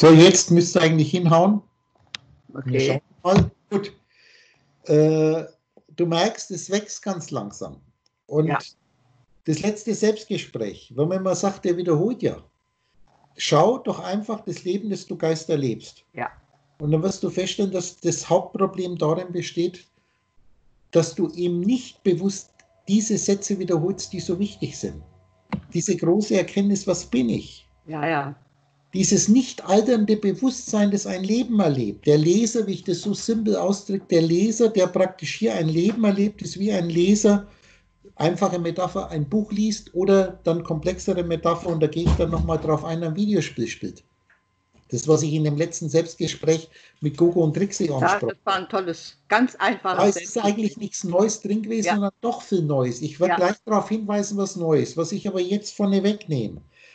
So, jetzt müsste eigentlich hinhauen. Okay. Wir schauen mal. Gut. Du merkst, es wächst ganz langsam. Und Ja. das letzte Selbstgespräch, wenn man mal sagt, der wiederholt ja. Schau doch einfach das Leben, das du Geist erlebst. Ja. Und dann wirst du feststellen, dass das Hauptproblem darin besteht, dass du eben nicht bewusst diese Sätze wiederholst, die so wichtig sind. Diese große Erkenntnis, was bin ich? Ja, ja. Dieses nicht alternde Bewusstsein, das ein Leben erlebt. Der Leser, wie ich das so simpel ausdrücke, der Leser, der praktisch hier ein Leben erlebt, ist wie ein Leser, einfache Metapher, ein Buch liest oder dann komplexere Metapher, und da gehe ich dann nochmal drauf ein, ein Videospiel spielt. Das, was ich in dem letzten Selbstgespräch mit Gogo und Trixie ansprach. Ja, das war ein tolles, ganz einfaches Da ist eigentlich nichts Neues drin gewesen, Ja. sondern doch viel Neues. Ich werde Ja. gleich darauf hinweisen, was Neues, was ich aber jetzt vorne wegnehme.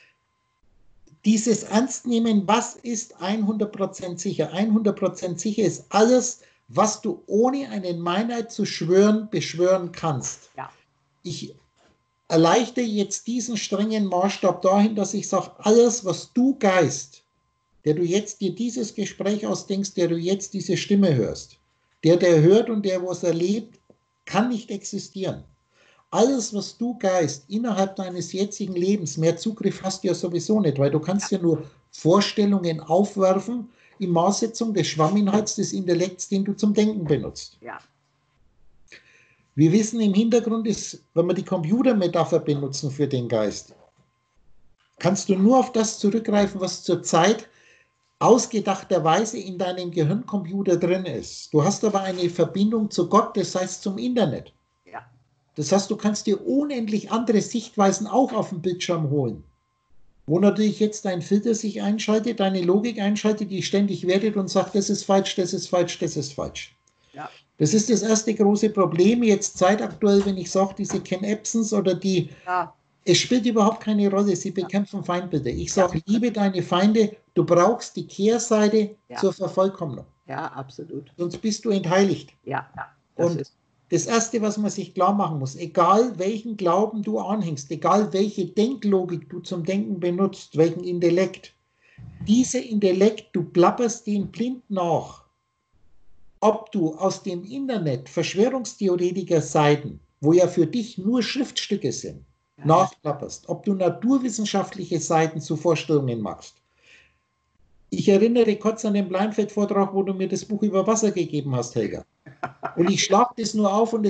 Dieses Ernstnehmen, was ist 100% sicher? 100% sicher ist alles, was du ohne eine Meinheit zu schwören, beschwören kannst. Ja. Ich erleichtere jetzt diesen strengen Maßstab dahin, dass ich sage, alles, was du Geist, der du jetzt dir dieses Gespräch ausdenkst, der du jetzt diese Stimme hörst, der hört und der was erlebt, kann nicht existieren. Alles, was du Geist innerhalb deines jetzigen Lebens, mehr Zugriff hast du ja sowieso nicht, weil du kannst ja nur Vorstellungen aufwerfen in Maßsetzung des Schwamminhalts des Intellekts, den du zum Denken benutzt. Ja. Wir wissen im Hintergrund ist, wenn wir die Computermetapher benutzen für den Geist, kannst du nur auf das zurückgreifen, was zurzeit ausgedachterweise in deinem Gehirncomputer drin ist. Du hast aber eine Verbindung zu Gott, das heißt zum Internet. Ja. Das heißt, du kannst dir unendlich andere Sichtweisen auch auf dem Bildschirm holen. Wo natürlich jetzt dein Filter sich einschaltet, deine Logik einschaltet, die ständig wertet und sagt, das ist falsch, das ist falsch, das ist falsch. Ja. Das ist das erste große Problem jetzt zeitaktuell, wenn ich sage, diese Ken Epsons oder die, Ja. es spielt überhaupt keine Rolle, sie bekämpfen Feindbilder. Ich sage, liebe deine Feinde, du brauchst die Kehrseite zur Vervollkommnung. Ja, absolut. Sonst bist du entheiligt. Ja, Und das Erste, was man sich klar machen muss, egal welchen Glauben du anhängst, egal welche Denklogik du zum Denken benutzt, welchen Intellekt, dieser Intellekt, du plapperst den blind nach. Ob du aus dem Internet Verschwörungstheoretiker-Seiten, wo ja für dich nur Schriftstücke sind, nachklapperst, ob du naturwissenschaftliche Seiten zu Vorstellungen machst. Ich erinnere kurz an den Bleinfeld-Vortrag, wo du mir das Buch über Wasser gegeben hast, Helga. Und ich schlage das nur auf und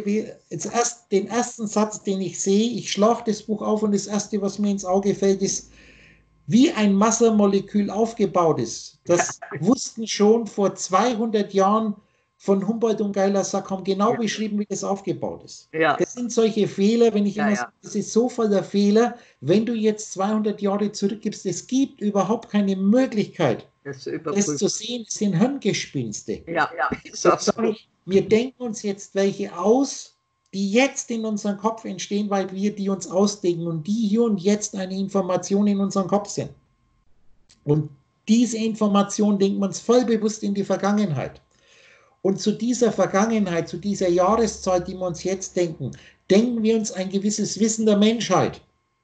den ersten Satz, den ich sehe, ich schlage das Buch auf und das erste, was mir ins Auge fällt, ist, wie ein Wassermolekül aufgebaut ist. Das wussten schon vor 200 Jahren von Humboldt und Geiler-Sack, haben genau beschrieben, wie das aufgebaut ist. Ja. Das sind solche Fehler, wenn ich immer sage, das ist so voller Fehler, wenn du jetzt 200 Jahre zurückgibst, es gibt überhaupt keine Möglichkeit, das zu sehen, es sind Hirngespinste. Ja, wir denken uns jetzt welche aus, die jetzt in unserem Kopf entstehen, weil wir die uns ausdenken und die hier und jetzt eine Information in unserem Kopf sind. Und diese Information denken wir uns voll bewusst in die Vergangenheit. Und zu dieser Vergangenheit, zu dieser Jahreszahl, die wir uns jetzt denken, denken wir uns ein gewisses Wissen der Menschheit.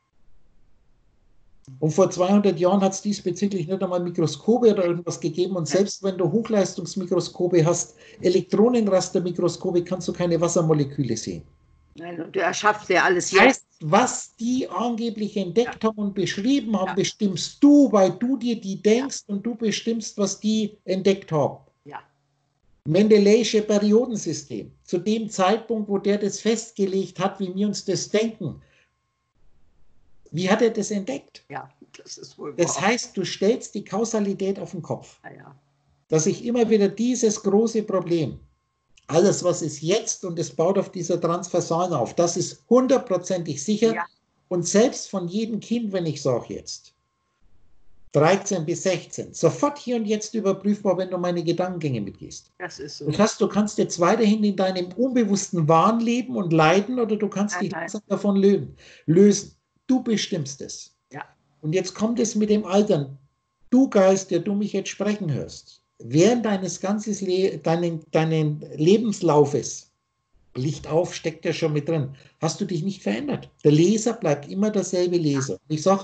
Und vor 200 Jahren hat es diesbezüglich nicht einmal Mikroskope oder irgendwas gegeben. Und selbst wenn du Hochleistungsmikroskope hast, Elektronenrastermikroskope, kannst du keine Wassermoleküle sehen. Nein, und du erschaffst ja alles das heißt, was die angeblich entdeckt haben und beschrieben haben, bestimmst du, weil du dir die denkst und du bestimmst, was die entdeckt haben. Ja. Mendeleische Periodensystem. Zu dem Zeitpunkt, wo der das festgelegt hat, wie wir uns das denken. Wie hat er das entdeckt? Ja, das ist wohl wahr. Das heißt, du stellst die Kausalität auf den Kopf. Ja. Dass ich immer wieder dieses große Problem, alles was ist jetzt und es baut auf dieser Transversalen auf, das ist 100%ig sicher. Ja. Und selbst von jedem Kind, wenn ich sage jetzt, 13 bis 16, sofort hier und jetzt überprüfbar, wenn du meine Gedankengänge mitgehst. Das ist so. Du kannst jetzt weiterhin in deinem unbewussten Wahn leben und leiden oder du kannst dich davon lösen. Du bestimmst es. Ja. Und jetzt kommt es mit dem Altern. Du Geist, der du mich jetzt sprechen hörst, während deines deinen Lebenslaufes, Licht auf, steckt ja schon mit drin, hast du dich nicht verändert. Der Leser bleibt immer derselbe Leser. Ich sage,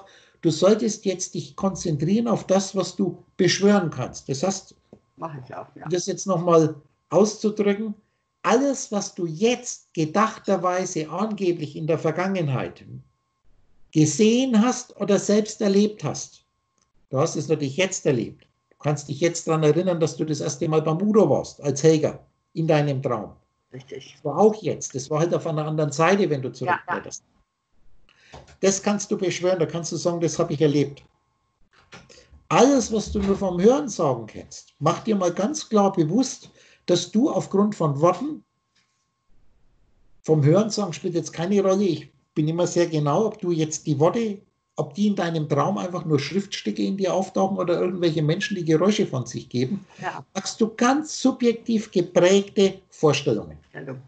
du solltest jetzt dich konzentrieren auf das, was du beschwören kannst. Das heißt, Mache ich auch, ja. das jetzt nochmal auszudrücken, alles, was du jetzt gedachterweise angeblich in der Vergangenheit gesehen hast oder selbst erlebt hast, du hast es natürlich jetzt erlebt. Du kannst dich jetzt daran erinnern, dass du das erste Mal beim Udo warst, als Helga, in deinem Traum. Richtig. Das war auch jetzt. Das war halt auf einer anderen Seite, wenn du zurückblätterst. Ja. Das kannst du beschwören, da kannst du sagen, das habe ich erlebt. Alles, was du nur vom Hörensagen kennst, mach dir mal ganz klar bewusst, dass du aufgrund von Worten, vom Hörensagen spielt jetzt keine Rolle, ich bin immer sehr genau, ob du jetzt die Worte, ob die in deinem Traum einfach nur Schriftstücke in dir auftauchen oder irgendwelche Menschen, die Geräusche von sich geben, machst du ganz subjektiv geprägte Vorstellungen.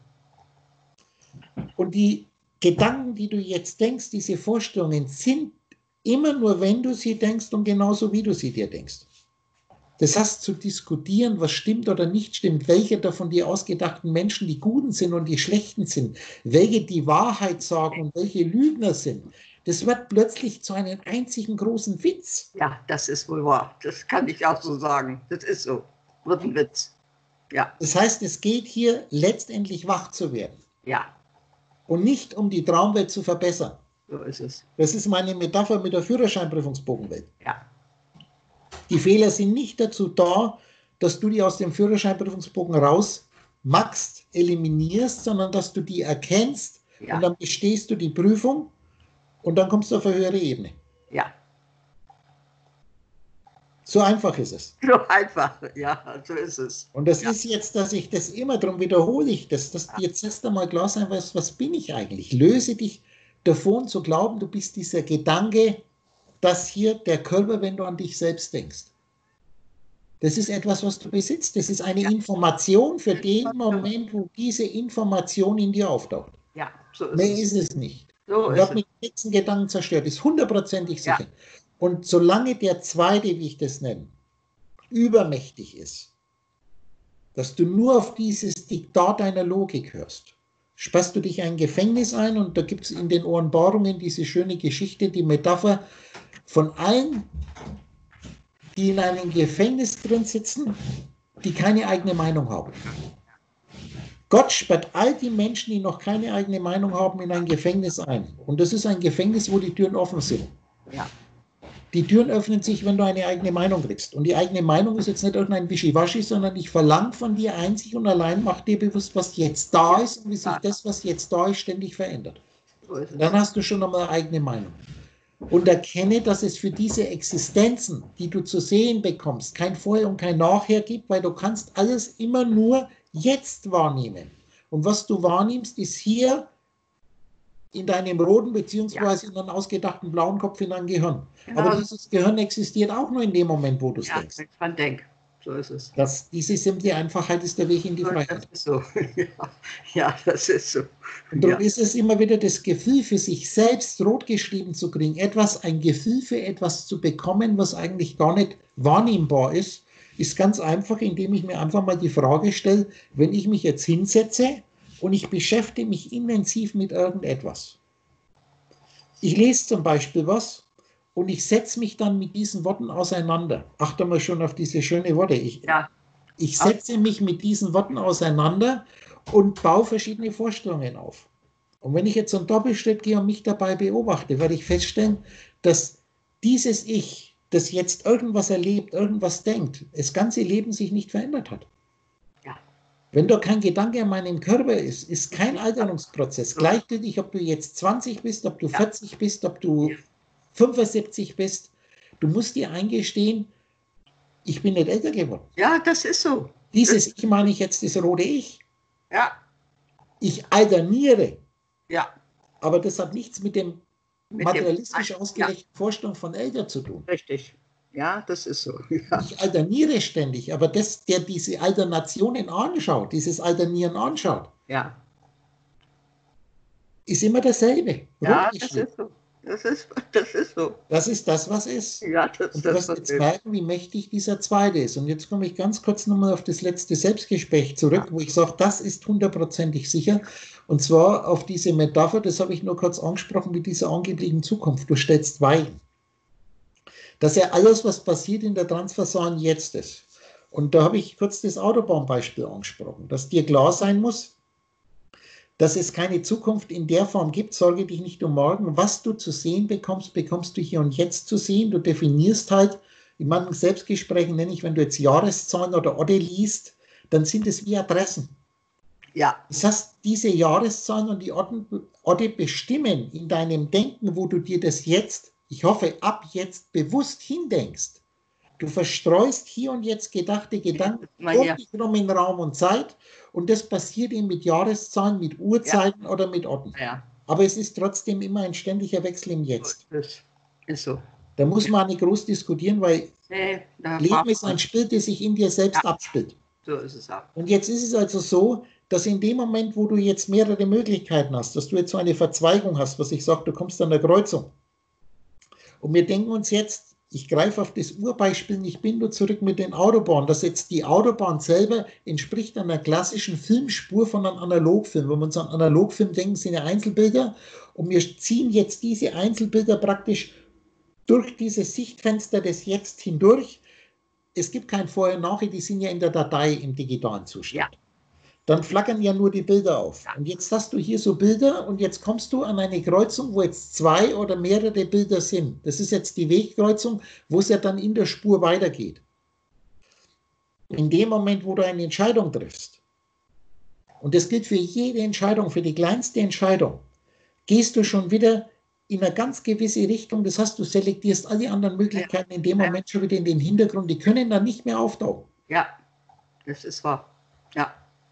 Und die Gedanken, die du jetzt denkst, diese Vorstellungen sind immer nur, wenn du sie denkst und genauso wie du sie dir denkst. Das heißt, zu diskutieren, was stimmt oder nicht stimmt, welche davon die ausgedachten Menschen die Guten sind und die Schlechten sind, welche die Wahrheit sagen und welche Lügner sind, das wird plötzlich zu einem einzigen großen Witz. Ja, das ist wohl wahr. Das kann ich auch so sagen. Das ist so. Wird ein Witz. Ja. Das heißt, es geht hier letztendlich wach zu werden. Ja. Und nicht um die Traumwelt zu verbessern. So ist es. Das ist meine Metapher mit der Führerscheinprüfungsbogenwelt. Ja. Die Fehler sind nicht dazu da, dass du die aus dem Führerscheinprüfungsbogen rausmachst, eliminierst, sondern dass du die erkennst und dann bestehst du die Prüfung und dann kommst du auf eine höhere Ebene. Ja. So einfach ist es. So einfach, ja, so ist es. Und das ist jetzt, dass ich das immer, darum wiederhole ich das, dass dir jetzt erst einmal klar sein wird, was bin ich eigentlich? Löse dich davon zu glauben, du bist dieser Gedanke, dass hier der Körper, wenn du an dich selbst denkst. Das ist etwas, was du besitzt. Das ist eine Information für den Moment, wo diese Information in dir auftaucht. Ja, so ist Mehr es. ist es nicht. So Ich habe mit dem nächsten Gedanken zerstört, ist 100%ig sicher. Ja. Und solange der zweite, wie ich das nenne, übermächtig ist, dass du nur auf dieses Diktat deiner Logik hörst, sperrst du dich in ein Gefängnis ein und da gibt es in den Ohrenbohrungen diese schöne Geschichte, die Metapher von allen, die in einem Gefängnis drin sitzen, die keine eigene Meinung haben. Gott sperrt all die Menschen, die noch keine eigene Meinung haben, in ein Gefängnis ein. Und das ist ein Gefängnis, wo die Türen offen sind. Ja. Die Türen öffnen sich, wenn du eine eigene Meinung kriegst. Und die eigene Meinung ist jetzt nicht irgendein Wischiwaschi, sondern ich verlange von dir einzig und allein, mach dir bewusst, was jetzt da ist und wie sich das, was jetzt da ist, ständig verändert. Dann hast du schon einmal eine eigene Meinung. Und erkenne, dass es für diese Existenzen, die du zu sehen bekommst, kein Vorher und kein Nachher gibt, weil du kannst alles immer nur jetzt wahrnehmen. Und was du wahrnimmst, ist hier in deinem roten beziehungsweise in einem ausgedachten blauen Kopf in deinem Gehirn. Genau. Aber dieses Gehirn existiert auch nur in dem Moment, wo du es denkst. Wenn man denkt. So ist es. Diese simple Einfachheit ist der Weg in die Freiheit. Das ist so. Ja, das ist so. Und darum ist es immer wieder das Gefühl, für sich selbst rot geschrieben zu kriegen, ein Gefühl für etwas zu bekommen, was eigentlich gar nicht wahrnehmbar ist, ist ganz einfach, indem ich mir einfach mal die Frage stelle, wenn ich mich jetzt hinsetze und ich beschäftige mich intensiv mit irgendetwas. Ich lese zum Beispiel was und ich setze mich dann mit diesen Worten auseinander. Achte mal schon auf diese schönen Worte. Ich setze mich mit diesen Worten auseinander und baue verschiedene Vorstellungen auf. Und wenn ich jetzt einen Doppelschritt gehe und mich dabei beobachte, werde ich feststellen, dass dieses Ich, das jetzt irgendwas erlebt, irgendwas denkt, das ganze Leben sich nicht verändert hat. Wenn da kein Gedanke an meinem Körper ist, ist kein Alterungsprozess. Gleichgültig, ob du jetzt 20 bist, ob du 40 bist, ob du 75 bist. Du musst dir eingestehen, ich bin nicht älter geworden. Ja, das ist so. Dieses Ich meine ich jetzt das rote Ich. Ja. Ich alterniere. Ja. Aber das hat nichts mit dem materialistisch ausgelegten Vorstellung von älter zu tun. Richtig. Ja, das ist so. Ja. Ich alterniere ständig, aber der diese Alternationen anschaut, dieses Alternieren anschaut, ist immer dasselbe. Ja, das ist so. Das ist so. Das ist das, was ist. Ja, und du wirst jetzt merken, wie mächtig dieser zweite ist. Und jetzt komme ich ganz kurz nochmal auf das letzte Selbstgespräch zurück, wo ich sage, das ist 100%ig sicher. Und zwar auf diese Metapher, das habe ich nur kurz angesprochen, mit dieser angeblichen Zukunft. Du stellst Weichen. dass ja alles, was passiert in der Transversalen, jetzt ist. Und da habe ich kurz das Autobahnbeispiel angesprochen, dass dir klar sein muss, dass es keine Zukunft in der Form gibt. Sorge dich nicht um morgen. Was du zu sehen bekommst, bekommst du hier und jetzt zu sehen. Du definierst halt, in manchen Selbstgesprächen nenne ich, wenn du jetzt Jahreszahlen oder Orte liest, dann sind es wie Adressen. Ja. Das heißt, diese Jahreszahlen und die Orte bestimmen in deinem Denken, wo du dir das jetzt, ich hoffe, ab jetzt bewusst hindenkst. Du verstreust hier und jetzt gedachte Gedanken um dich herum in Raum und Zeit und das passiert eben mit Jahreszahlen, mit Uhrzeiten oder mit Orten. Ja. Aber es ist trotzdem immer ein ständiger Wechsel im Jetzt. Das ist so. Da muss man nicht groß diskutieren, weil Leben ist ein Spiel, das sich in dir selbst abspielt. So ist es auch. Und jetzt ist es also so, dass in dem Moment, wo du jetzt mehrere Möglichkeiten hast, dass du jetzt so eine Verzweigung hast, was ich sage, du kommst an der Kreuzung. Und wir denken uns jetzt, ich greife auf das Urbeispiel, ich bin nur zurück mit den Autobahnen, dass jetzt die Autobahn selber entspricht einer klassischen Filmspur von einem Analogfilm. Wenn wir uns an Analogfilm denken, sind ja Einzelbilder und wir ziehen jetzt diese Einzelbilder praktisch durch dieses Sichtfenster des Jetzt hindurch. Es gibt kein Vorher und Nachher, die sind ja in der Datei im digitalen Zustand. Ja. Dann flackern ja nur die Bilder auf. Und jetzt hast du hier so Bilder und jetzt kommst du an eine Kreuzung, wo jetzt 2 oder mehrere Bilder sind. Das ist jetzt die Wegkreuzung, wo es ja dann in der Spur weitergeht. In dem Moment, wo du eine Entscheidung triffst, und das gilt für jede Entscheidung, für die kleinste Entscheidung, gehst du schon wieder in eine ganz gewisse Richtung. Das heißt, du selektierst alle anderen Möglichkeiten in dem Moment schon wieder in den Hintergrund. Die können dann nicht mehr auftauchen. Ja, das ist wahr. Ja.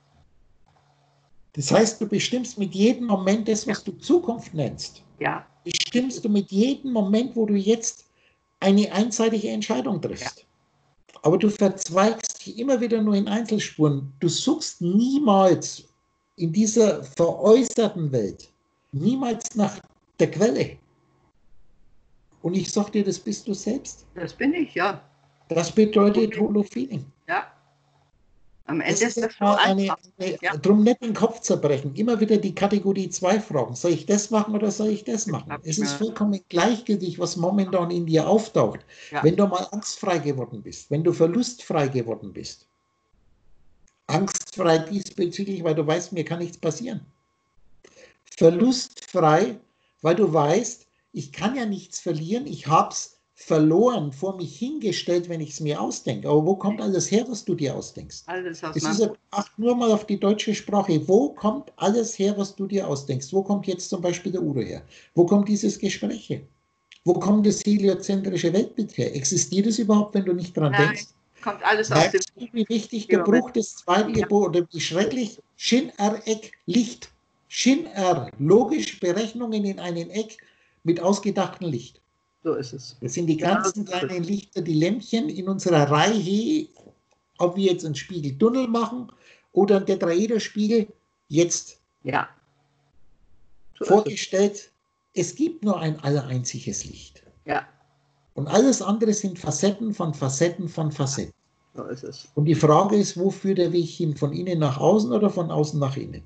Das heißt, du bestimmst mit jedem Moment das, was du Zukunft nennst. Ja. Bestimmst du mit jedem Moment, wo du jetzt eine einseitige Entscheidung triffst. Ja. Aber du verzweigst dich immer wieder nur in Einzelspuren. Du suchst niemals in dieser veräußerten Welt, niemals nach der Quelle. Und ich sag dir, das bist du selbst. Das bin ich, ja. Das bedeutet Holo Feeling. Ja. Am Ende ist das drum nicht den Kopf zerbrechen. Immer wieder die Kategorie 2 fragen. Soll ich das machen oder soll ich das machen? Es ist vollkommen gleichgültig, was momentan in dir auftaucht. Ja. Wenn du mal angstfrei geworden bist, wenn du verlustfrei geworden bist. Angstfrei diesbezüglich, weil du weißt, mir kann nichts passieren. Verlustfrei, weil du weißt, ich kann ja nichts verlieren, ich habe es verloren, vor mich hingestellt, wenn ich es mir ausdenke. Aber wo kommt alles her, was du dir ausdenkst? Alles aus acht nur mal auf die deutsche Sprache. Wo kommt alles her, was du dir ausdenkst? Wo kommt jetzt zum Beispiel der Udo her? Wo kommt dieses Gespräch her? Wo kommt das heliozentrische Weltbild her? Existiert es überhaupt, wenn du nicht dran denkst? Kommt alles aus dem... Wie wichtig der Bruch des zweiten Gebots oder wie schrecklich Shin-R-Eck Licht. Shin-R, logisch Berechnungen in einem Eck mit ausgedachtem Licht. So ist es. Das sind die ganzen kleinen Lichter, die Lämpchen in unserer Reihe, ob wir jetzt einen Spiegeltunnel machen oder einen Tetraederspiegel, jetzt so vorgestellt. Es gibt nur ein allereinziges Licht. Ja. Und alles andere sind Facetten von Facetten von Facetten. So ist es. Und die Frage ist, wo führt der Weg hin? Von innen nach außen oder von außen nach innen?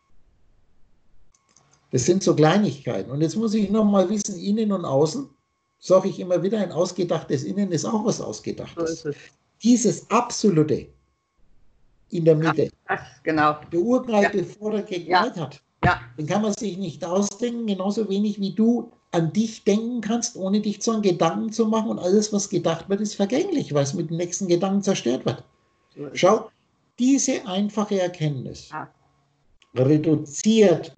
Das sind so Kleinigkeiten. Und jetzt muss ich noch mal wissen, innen und außen, sage ich immer wieder, ein ausgedachtes Innen ist auch was Ausgedachtes. So ist es. Dieses Absolute in der Mitte, genau. der Urknall, bevor er geknallt hat, den kann man sich nicht ausdenken, genauso wenig wie du an dich denken kannst, ohne dich zu einem Gedanken zu machen. Und alles, was gedacht wird, ist vergänglich, weil es mit dem nächsten Gedanken zerstört wird. So schau, diese einfache Erkenntnis reduziert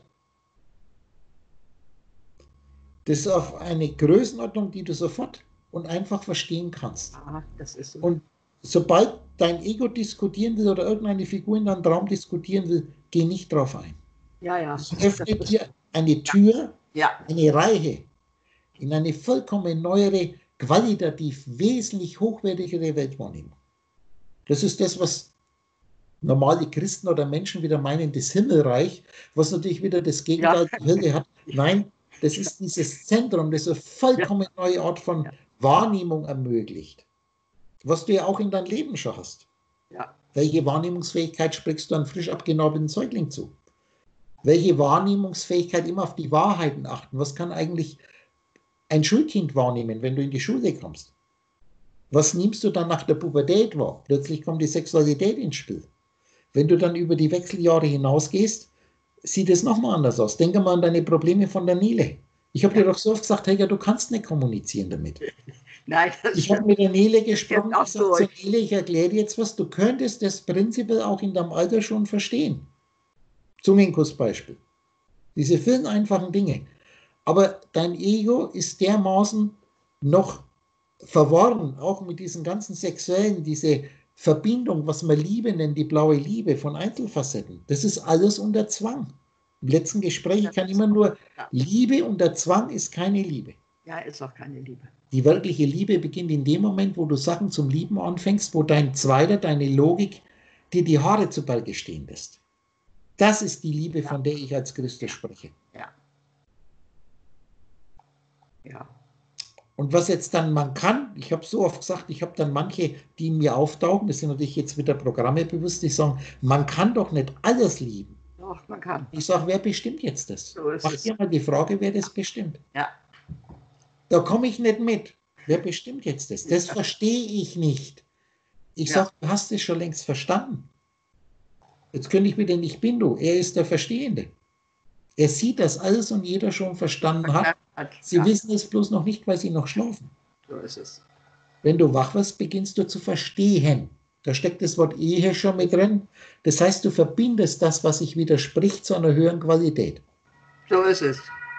das auf eine Größenordnung, die du sofort und einfach verstehen kannst. Das ist so. Und sobald dein Ego diskutieren will oder irgendeine Figur in deinem Traum diskutieren will, geh nicht drauf ein. Es öffnet dir eine Tür, eine Reihe in eine vollkommen neuere, qualitativ wesentlich hochwertigere Weltwahrnehmung. Das ist das, was normale Christen oder Menschen wieder meinen, das Himmelreich, was natürlich wieder das Gegenteil der Hölle hat. Nein, das ist dieses Zentrum, das eine vollkommen neue Art von Wahrnehmung ermöglicht. Was du ja auch in deinem Leben schon hast. Welche Wahrnehmungsfähigkeit sprichst du einem frisch abgenabelten Säugling zu? Welche Wahrnehmungsfähigkeit, immer auf die Wahrheiten achten? Was kann eigentlich ein Schulkind wahrnehmen, wenn du in die Schule kommst? Was nimmst du dann nach der Pubertät wahr? Plötzlich kommt die Sexualität ins Spiel. Wenn du dann über die Wechseljahre hinausgehst, sieht es nochmal anders aus. Denke mal an deine Probleme von der Nele. Ich habe dir doch so oft gesagt, Helga, du kannst nicht kommunizieren damit. Nein, ich habe mit der Nele gesprochen und jetzt auch gesagt, so, Nele, ich erkläre dir jetzt was, du könntest das prinzipiell auch in deinem Alter schon verstehen. Zungenkussbeispiel. Diese vielen einfachen Dinge. Aber dein Ego ist dermaßen noch verworren, auch mit diesen ganzen sexuellen, diese Verbindung, was man Liebe nennt, die blaue Liebe von Einzelfacetten. Das ist alles unter Zwang. Im letzten Gespräch kann immer nur, Liebe unter Zwang ist keine Liebe. Ja, ist auch keine Liebe. Die wirkliche Liebe beginnt in dem Moment, wo du Sachen zum Lieben anfängst, wo dein Zweiter, deine Logik, dir die Haare zu Berge stehen lässt. Das ist die Liebe, von der ich als Christus spreche. Ja. Ja. Und was jetzt dann man kann, ich habe so oft gesagt, ich habe dann manche, die in mir auftauchen, das sind natürlich jetzt wieder Programme bewusst, die sagen, man kann doch nicht alles lieben. Doch, man kann. Ich sage, wer bestimmt jetzt das? So ist Mach es. dir mal die Frage, wer das bestimmt. Ja. Da komme ich nicht mit. Wer bestimmt jetzt das? Das verstehe ich nicht. Ich sage, du hast es schon längst verstanden. Jetzt könnte ich wieder nicht bin du. Er ist der Verstehende. Er sieht, dass alles und jeder schon verstanden hat. Sie wissen es bloß noch nicht, weil sie noch schlafen. So ist es. Wenn du wach wirst, beginnst du zu verstehen. Da steckt das Wort Ehe schon mit drin. Das heißt, du verbindest das, was sich widerspricht, zu einer höheren Qualität. So ist es.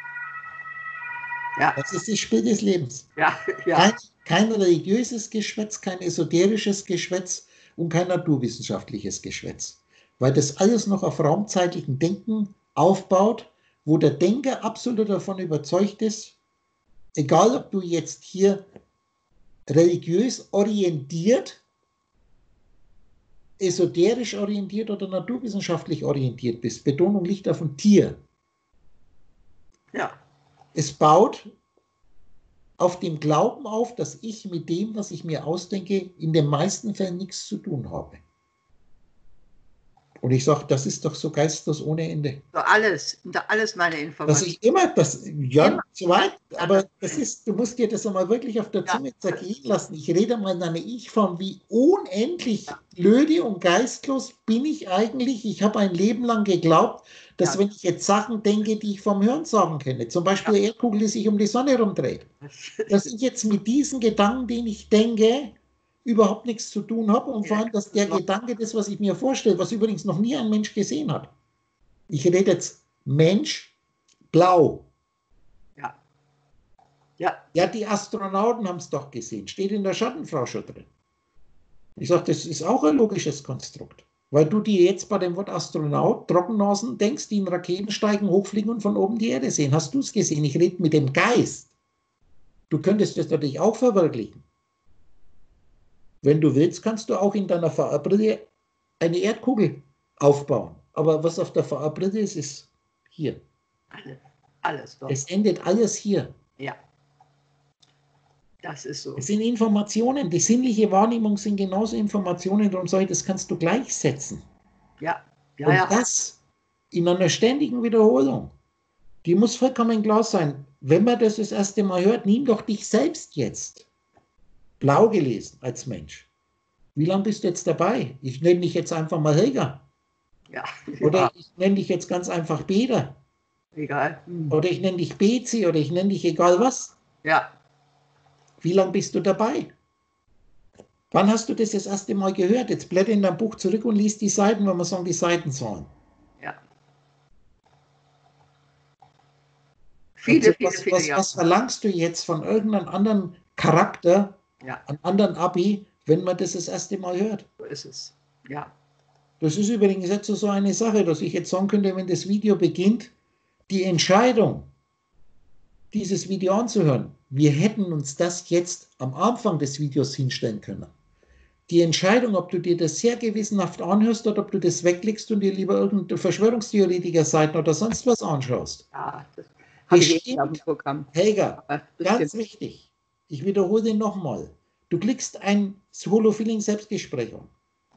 Ja. Das ist das Spiel des Lebens. Ja, ja. Kein religiöses Geschwätz, kein esoterisches Geschwätz und kein naturwissenschaftliches Geschwätz. Weil das alles noch auf raumzeitlichem Denken aufbaut, wo der Denker absolut davon überzeugt ist, egal ob du jetzt hier religiös orientiert, esoterisch orientiert oder naturwissenschaftlich orientiert bist. Betonung liegt auf dem Tier. Ja. Es baut auf dem Glauben auf, dass ich mit dem, was ich mir ausdenke, in den meisten Fällen nichts zu tun habe. Und ich sage, das ist doch so geistlos ohne Ende. Alles meine Informationen. Dass ich immer, so weit, aber das ist, du musst dir das einmal wirklich auf der Zunge zergehen lassen. Ich rede mal in einer Ich-Form, wie unendlich blöde und geistlos bin ich eigentlich. Ich habe ein Leben lang geglaubt, dass wenn ich jetzt Sachen denke, die ich vom Hörensagen kenne, zum Beispiel eine Erdkugel, die sich um die Sonne herumdreht, dass ich jetzt mit diesen Gedanken, den ich denke, überhaupt nichts zu tun habe und vor allem, dass der Gedanke, das, was ich mir vorstelle, was übrigens noch nie ein Mensch gesehen hat. Ich rede jetzt Mensch, blau. Ja. Ja. Ja, die Astronauten haben es doch gesehen. Steht in der Schattenfrau schon drin. Ich sage, das ist auch ein logisches Konstrukt. Weil du dir jetzt bei dem Wort Astronaut, Trockennasen denkst, die in Raketen steigen, hochfliegen und von oben die Erde sehen. Hast du es gesehen? Ich rede mit dem Geist. Du könntest das natürlich auch verwirklichen. Wenn du willst, kannst du auch in deiner VR-Brille eine Erdkugel aufbauen. Aber was auf der VR-Brille ist, ist hier. Alles doch. Es endet alles hier. Ja. Das ist so. Es sind Informationen. Die sinnliche Wahrnehmung sind genauso Informationen. Darum sage ich, das kannst du gleichsetzen. Ja. Ja, und ja. das in einer ständigen Wiederholung. Die muss vollkommen klar sein. Wenn man das erste Mal hört, nimm doch dich selbst jetzt. Blau gelesen als Mensch. Wie lange bist du jetzt dabei? Ich nenne dich jetzt einfach mal Helga. Ja. Oder ich nenne dich jetzt ganz einfach Peter. Egal. Oder ich nenne dich Bezi oder ich nenne dich egal was. Ja. Wie lange bist du dabei? Wann hast du das erste Mal gehört? Jetzt blätter in dein Buch zurück und liest die Seiten, wenn wir sagen, die Seitenzahlen. Ja. Viele Jahre. Was verlangst du jetzt von irgendeinem anderen Charakter, einem anderen Abi, wenn man das erste Mal hört? So ist es. Ja. Das ist übrigens jetzt so eine Sache, dass ich jetzt sagen könnte, wenn das Video beginnt, die Entscheidung, dieses Video anzuhören, wir hätten uns das jetzt am Anfang des Videos hinstellen können. Die Entscheidung, ob du dir das sehr gewissenhaft anhörst oder ob du das weglegst und dir lieber irgendeine Verschwörungstheoretiker-Seiten oder sonst was anschaust. Ja, das habe ich auf dem Programm. Helga, ganz wichtig, ich wiederhole nochmal, du klickst ein Holo-Feeling-Selbstgespräch an.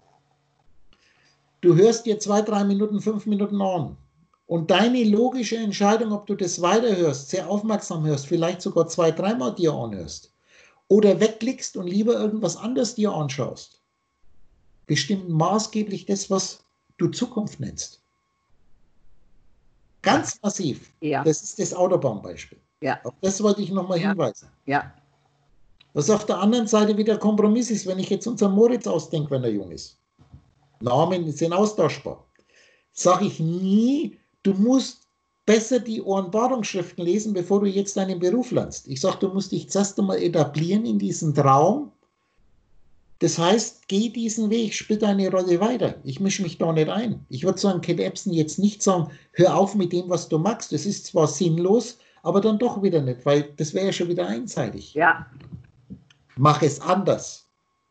Du hörst dir 2, 3 Minuten, 5 Minuten an. Und deine logische Entscheidung, ob du das weiterhörst, sehr aufmerksam hörst, vielleicht sogar 2, 3 Mal dir anhörst. oder wegklickst und lieber irgendwas anderes dir anschaust, bestimmt maßgeblich das, was du Zukunft nennst. Ganz massiv. Ja. Das ist das Autobahnbeispiel. Ja. Auf das wollte ich nochmal hinweisen. Ja. Was auf der anderen Seite wieder Kompromiss ist, wenn ich jetzt unseren Moritz ausdenke, wenn er jung ist. Namen sind austauschbar. Sage ich nie, du musst besser die Ohrenbarungsschriften lesen, bevor du jetzt deinen Beruf lernst. Ich sage, du musst dich zuerst einmal etablieren in diesem Traum. Das heißt, geh diesen Weg, spiel deine Rolle weiter. Ich mische mich da nicht ein. Ich würde sagen, Cat Epson jetzt nicht sagen, hör auf mit dem, was du magst. Das ist zwar sinnlos, aber dann doch wieder nicht, weil das wäre ja schon wieder einseitig. Ja. Mach es anders.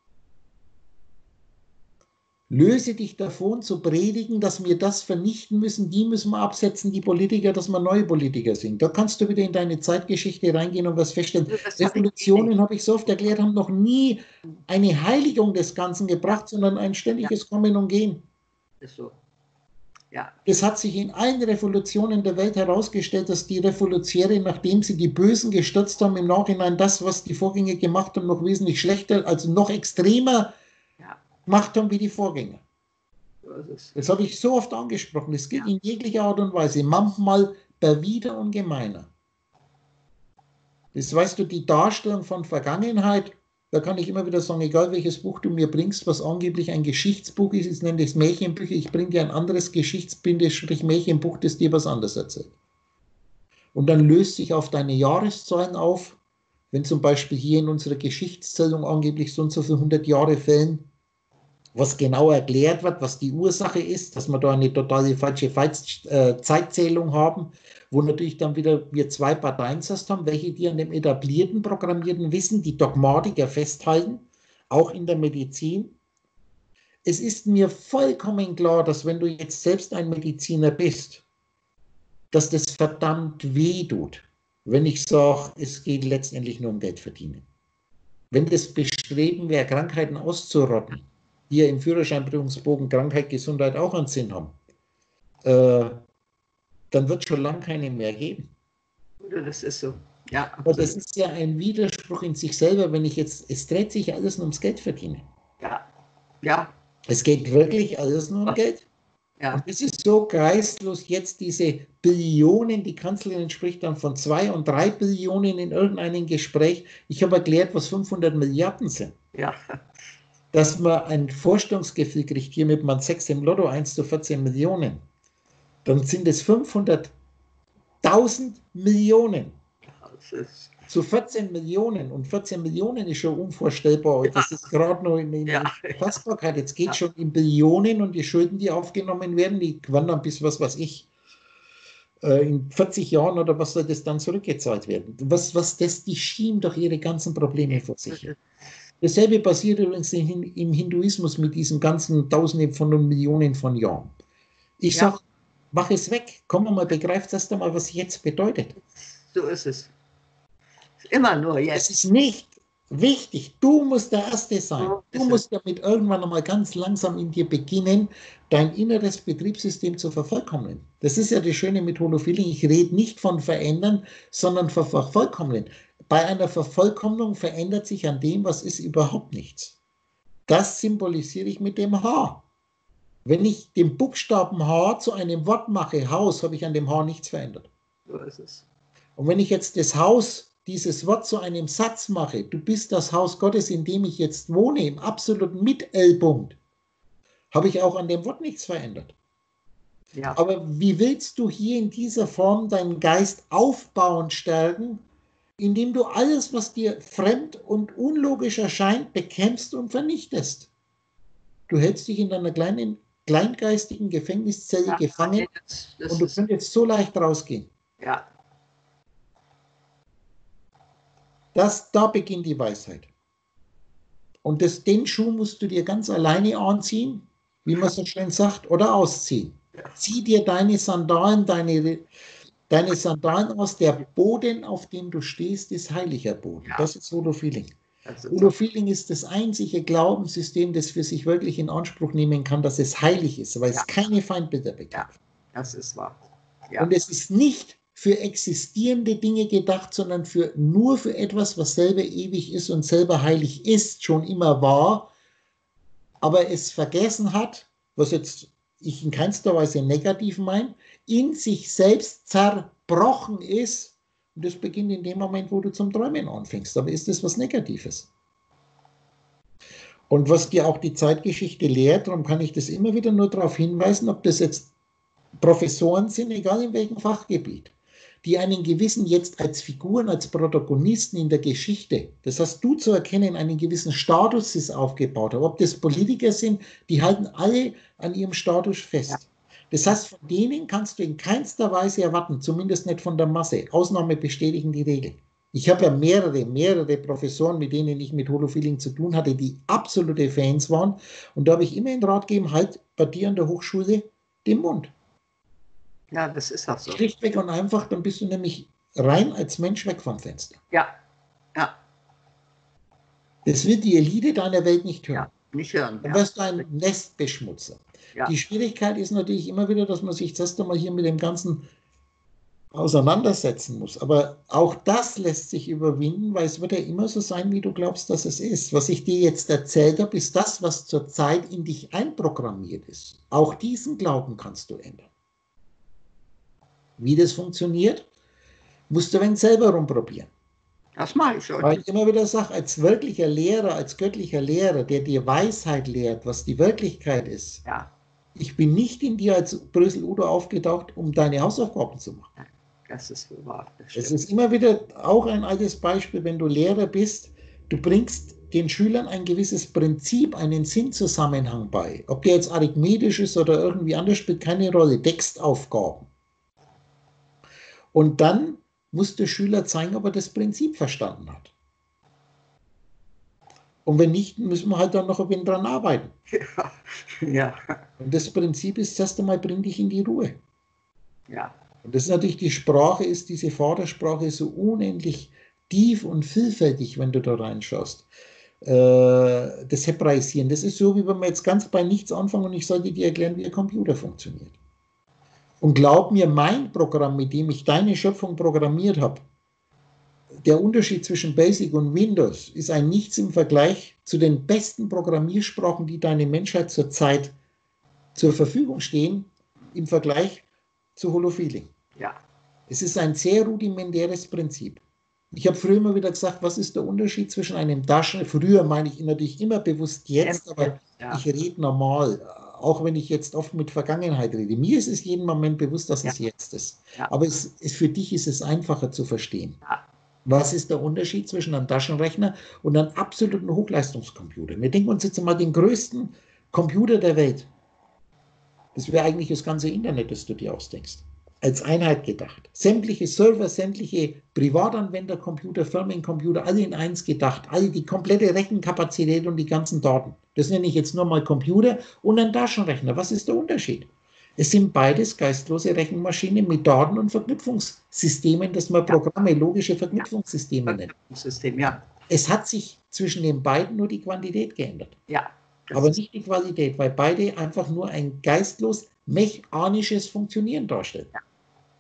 Löse dich davon zu predigen, dass wir das vernichten müssen, die müssen wir absetzen, die Politiker, dass wir neue Politiker sind. Da kannst du wieder in deine Zeitgeschichte reingehen und was feststellen. Revolutionen, habe ich so oft erklärt, haben noch nie eine Heiligung des Ganzen gebracht, sondern ein ständiges Kommen und Gehen. Ist so. Ja. Es hat sich in allen Revolutionen der Welt herausgestellt, dass die Revolutionäre, nachdem sie die Bösen gestürzt haben, im Nachhinein das, was die Vorgänger gemacht haben, noch wesentlich schlechter, also noch extremer gemacht haben wie die Vorgänger. Das habe ich so oft angesprochen. Es geht in jeglicher Art und Weise, manchmal perfider und gemeiner. Das weißt du, die Darstellung von Vergangenheit, da kann ich immer wieder sagen, egal welches Buch du mir bringst, was angeblich ein Geschichtsbuch ist, ich nenne das Märchenbücher, ich bringe dir ein anderes Märchenbuch, das dir was anderes erzählt. Und dann löst sich auf deine Jahreszahlen auf, wenn zum Beispiel hier in unserer Geschichtszählung angeblich so und so viele 100 Jahre fällen, was genau erklärt wird, was die Ursache ist, dass wir da eine totale falsche Zeitzählung haben, wo natürlich dann wieder wir zwei Parteien haben, welche die an dem etablierten, programmierten Wissen, die Dogmatiker festhalten, auch in der Medizin. Es ist mir vollkommen klar, dass wenn du jetzt selbst ein Mediziner bist, dass das verdammt weh tut, wenn ich sage, es geht letztendlich nur um Geld verdienen. Wenn das Bestreben wäre, Krankheiten auszurotten, die ja im Führerscheinprüfungsbogen Krankheit, Gesundheit auch einen Sinn haben, dann wird es schon lange keine mehr geben. Das ist so. Ja, aber das ist ja ein Widerspruch in sich selber, wenn ich jetzt, es dreht sich alles nur ums Geld verdienen. Ja, ja. Es geht wirklich alles nur um Geld. Ja. Und es ist so geistlos, jetzt diese Billionen, die Kanzlerin spricht dann von 2 und 3 Billionen in irgendeinem Gespräch. Ich habe erklärt, was 500 Milliarden sind. Ja. Dass man ein Vorstellungsgefühl kriegt, hier mit man 6 im Lotto, 1 zu 14 Millionen. Dann sind es 500.000 Millionen. Zu 14 Millionen. Und 14 Millionen ist schon unvorstellbar. Ja. Das ist gerade noch in der Fassbarkeit. Jetzt geht schon in Billionen und die Schulden, die aufgenommen werden, die wandern bis, was weiß ich, in 40 Jahren oder was soll das dann zurückgezahlt werden? Die schieben doch ihre ganzen Probleme vor sich. Dasselbe passiert übrigens im Hinduismus mit diesen ganzen Tausenden von Millionen von Jahren. Ich sage, mach es weg. Komm mal, begreift erst einmal, was jetzt bedeutet. So ist es. Immer nur jetzt. Es ist nicht wichtig. Du musst der Erste sein. Du musst damit irgendwann einmal ganz langsam in dir beginnen, dein inneres Betriebssystem zu vervollkommnen. Das ist ja das Schöne mit Holofeeling. Ich rede nicht von verändern, sondern von vervollkommnen. Bei einer Vervollkommnung verändert sich an dem, was ist, überhaupt nichts. Das symbolisiere ich mit dem H. Wenn ich den Buchstaben H zu einem Wort mache, Haus, habe ich an dem H nichts verändert. So ist es. Und wenn ich jetzt das Haus, dieses Wort zu einem Satz mache, du bist das Haus Gottes, in dem ich jetzt wohne, im absoluten Mittelpunkt, habe ich auch an dem Wort nichts verändert. Ja. Aber wie willst du hier in dieser Form deinen Geist aufbauen, stärken, indem du alles, was dir fremd und unlogisch erscheint, bekämpfst und vernichtest? Du hältst dich in deiner kleingeistigen Gefängniszelle gefangen und du könntest so leicht rausgehen. Ja. Da beginnt die Weisheit. Und den Schuh musst du dir ganz alleine anziehen, wie man so schön sagt, oder ausziehen. Zieh dir deine Sandalen, deine Sandalen aus. Der Boden, auf dem du stehst, ist heiliger Boden. Das ist Holofeeling. Holofeeling ist das einzige Glaubenssystem, das für sich wirklich in Anspruch nehmen kann, dass es heilig ist, weil es keine Feindbilder bekämpft. Das ist wahr. Und es ist nicht für existierende Dinge gedacht, sondern nur für etwas, was selber ewig ist und selber heilig ist, schon immer war, aber es vergessen hat, was jetzt ich in keinster Weise negativ meine, in sich selbst zerbrochen ist. Und das beginnt in dem Moment, wo du zum Träumen anfängst. Aber ist das was Negatives? Und was dir auch die Zeitgeschichte lehrt, darum kann ich das immer wieder nur darauf hinweisen, ob das jetzt Professoren sind, egal in welchem Fachgebiet, die einen gewissen jetzt als Figuren, als Protagonisten in der Geschichte, das hast du zu erkennen, einen gewissen Status ist aufgebaut. Aber ob das Politiker sind, die halten alle an ihrem Status fest. Ja. Das heißt, von denen kannst du in keinster Weise erwarten, zumindest nicht von der Masse. Ausnahmen bestätigen die Regel. Ich habe ja mehrere Professoren, mit denen ich mit Holofeeling zu tun hatte, die absolute Fans waren. Und da habe ich immer den Rat gegeben, halt bei dir an der Hochschule den Mund. Ja, das ist auch so. Schlichtweg und einfach, dann bist du nämlich rein als Mensch weg vom Fenster. Ja, ja. Das wird die Elite deiner Welt nicht hören. Ja, nicht hören. Dann wirst du ein Nestbeschmutzer. Ja. Die Schwierigkeit ist natürlich immer wieder, dass man sich zuerst einmal hier mit dem Ganzen auseinandersetzen muss. Aber auch das lässt sich überwinden, weil es wird ja immer so sein, wie du glaubst, dass es ist. Was ich dir jetzt erzählt habe, ist das, was zurzeit in dich einprogrammiert ist. Auch diesen Glauben kannst du ändern. Wie das funktioniert, musst du selber rumprobieren. Das mache ich schon. Weil ich immer wieder sage, als wirklicher Lehrer, als göttlicher Lehrer, der dir Weisheit lehrt, was die Wirklichkeit ist, ja. Ich bin nicht in dir als Brösel-Udo aufgetaucht, um deine Hausaufgaben zu machen. Das ist wahr. Es ist immer wieder auch ein altes Beispiel, wenn du Lehrer bist, du bringst den Schülern ein gewisses Prinzip, einen Sinnzusammenhang bei. Ob der jetzt arithmetisch ist oder irgendwie anders, spielt keine Rolle. Textaufgaben. Und dann muss der Schüler zeigen, ob er das Prinzip verstanden hat. Und wenn nicht, müssen wir halt dann noch ein wenig dran arbeiten. Ja. Und das Prinzip ist, erst einmal, bring dich in die Ruhe. Ja. Und das ist natürlich, die Sprache ist, diese Vatersprache ist so unendlich tief und vielfältig, wenn du da reinschaust. Das Hebraisieren, das ist so, wie wenn wir jetzt ganz bei nichts anfangen und ich sollte dir erklären, wie ein Computer funktioniert. Und glaub mir, mein Programm, mit dem ich deine Schöpfung programmiert habe, der Unterschied zwischen Basic und Windows ist ein Nichts im Vergleich zu den besten Programmiersprachen, die deine Menschheit zurzeit zur Verfügung stehen, im Vergleich zu Holofeeling. Ja. Es ist ein sehr rudimentäres Prinzip. Ich habe früher immer wieder gesagt, was ist der Unterschied zwischen einem Taschenrechner, früher meine ich natürlich immer bewusst jetzt, aber ich rede normal, auch wenn ich jetzt oft mit Vergangenheit rede. Mir ist es jeden Moment bewusst, dass es jetzt ist. Ja. Aber für dich ist es einfacher zu verstehen. Ja. Was ist der Unterschied zwischen einem Taschenrechner und einem absoluten Hochleistungscomputer? Wir denken uns jetzt mal den größten Computer der Welt. Das wäre eigentlich das ganze Internet, das du dir ausdenkst. Als Einheit gedacht. Sämtliche Server, sämtliche Privatanwendercomputer, Firmencomputer, alle in eins gedacht. Alle die komplette Rechenkapazität und die ganzen Daten. Das nenne ich jetzt nur mal Computer und ein Taschenrechner. Was ist der Unterschied? Es sind beides geistlose Rechenmaschinen mit Daten und Verknüpfungssystemen, das man Programme, logische Verknüpfungssysteme nennt. Ja. Es hat sich zwischen den beiden nur die Quantität geändert. Ja. Aber nicht die Qualität, weil beide einfach nur ein geistlos mechanisches Funktionieren darstellen. Ja.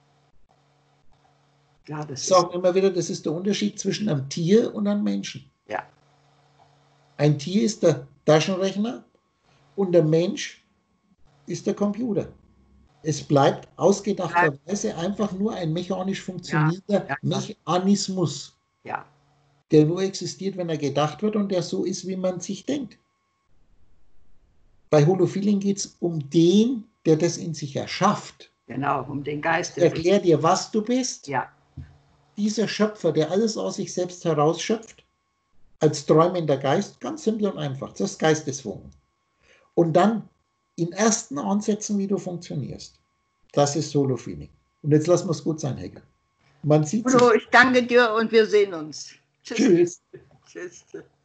Ja, das ich sage immer wieder, das ist der Unterschied zwischen einem Tier und einem Menschen. Ja. Ein Tier ist der Taschenrechner und der Mensch ist der Computer. Es bleibt ausgedachterweise einfach nur ein mechanisch funktionierender Mechanismus, der nur existiert, wenn er gedacht wird und der so ist, wie man sich denkt. Bei Holofeeling geht es um den, der das in sich erschafft. Genau, um den Geist. Ich erkläre dir, was du bist. Ja. Dieser Schöpfer, der alles aus sich selbst herausschöpft, als träumender Geist, ganz simpel und einfach, das ist Geistesfunken. Und dann in ersten Ansätzen, wie du funktionierst. Das ist Holofeeling. Und jetzt lassen wir es gut sein, Hegel. Man sieht Udo, ich danke dir und wir sehen uns. Tschüss. Tschüss.